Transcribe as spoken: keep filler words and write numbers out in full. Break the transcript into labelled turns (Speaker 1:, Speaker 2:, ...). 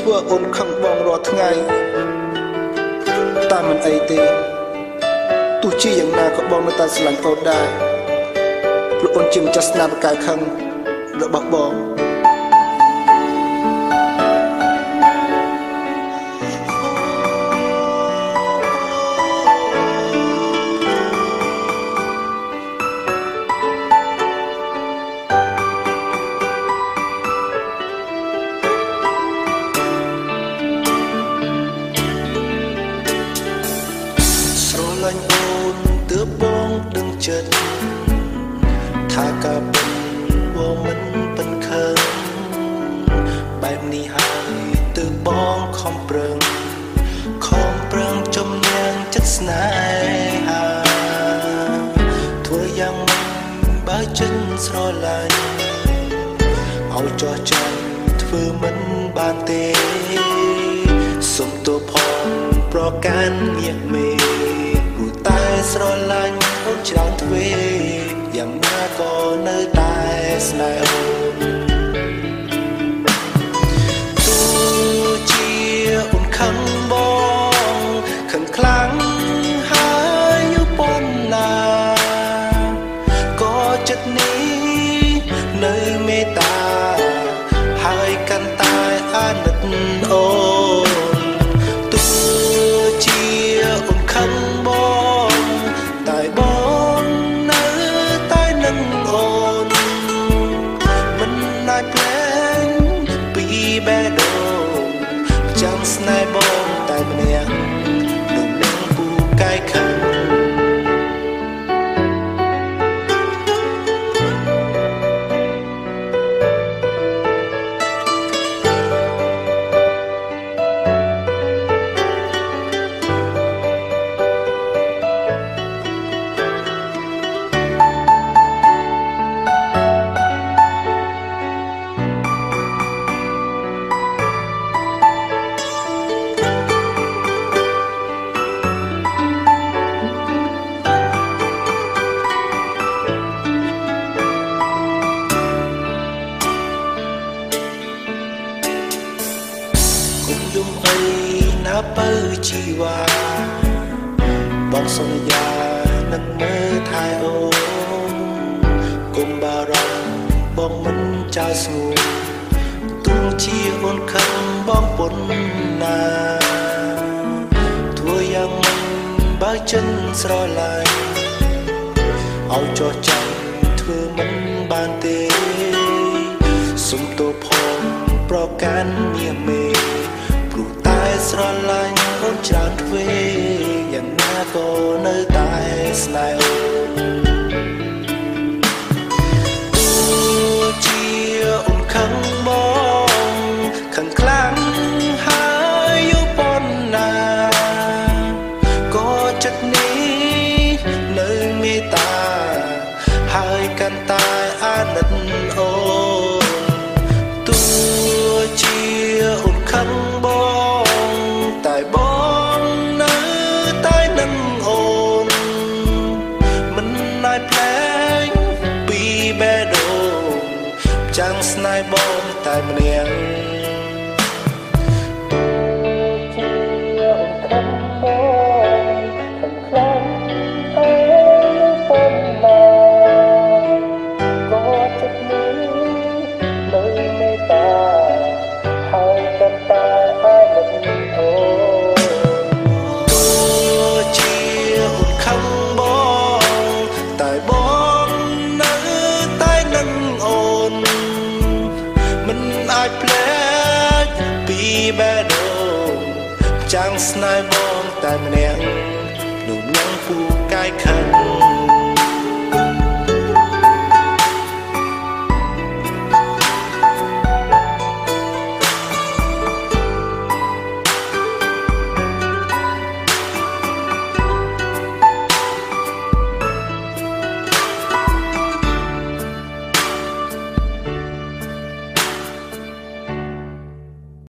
Speaker 1: ធ្វើអូនខឹងបងរាល់ថ្ងៃតែមិនអីទេទោះជាយ៉ាងណាក៏បងនៅតែស្រឡាញ់អូនដែរព្រោះអូនជាម្ចាស់ស្នាដៃកាយខឹងរបស់បងអូនទើបបងដឹងចិត្តថាការពិតបងមិនពិនខើបែបនេះហើយទើបបងខំប្រឹងខំប្រឹងចំញាំងចិត្តស្នេហាធ្វើយ៉ាងម៉េចបើចិត្តស្រឡាញ់ឲ្យចោះចាញ់ធ្វើមិនបានទេសុំទោសផងប្រកាន់ញាក់មេតែស្រឡាញ់អូនច្រើនទ្វេយ៉ាងណាក៏នៅតែស្នេហ៍អូនទោះជាអូនខឹងបងខឹងខ្លាំងហើយយូរប៉ុណ្ណាក៏ចិត្តនេះនៅមេត្តាហើយកាន់តែអាណិតអូនទោះជាអូនខឹងបេះដូងចាំស្នេហ៍បងតែម្នាក់នោះនឹងពូកាយខឹងយំអីណាបើជីវ៉ាបងសន្យានឹងមើលថែអូនកុំបារម្ភបងមិនចោលស្ងួនទោះជាអូនខឹងបងពុនណាធ្វើយ៉ាងម៉េចបើចិត្តស្រឡាញ់ឲ្យចោះចាំធ្វើមិនបានទេសុំទោសផងប្រកាន់ញាមេតែស្រឡាញ់អូនច្រើនទ្វេយ៉ាងណាក៏នៅតែស្នេហ៍អូនទោះជាអូនខឹងបងខឹងខ្លាំងហើយយូរប៉ុណ្ណាក៏ចិត្តនេះនៅមេត្តាហើយកាន់តែអាណិតអូនទោះជាអូនខឹងបងតែបងនៅតែនឹងអូនមិនអាចផ្លែងពីបេះដូងចាំងស្នេហ៍បងតែម្នាក់អាចផ្លែកពីបេះដូងចាំងស្នេហ៍បងតែម្នាក់នោះនឹងពូកាយខឹង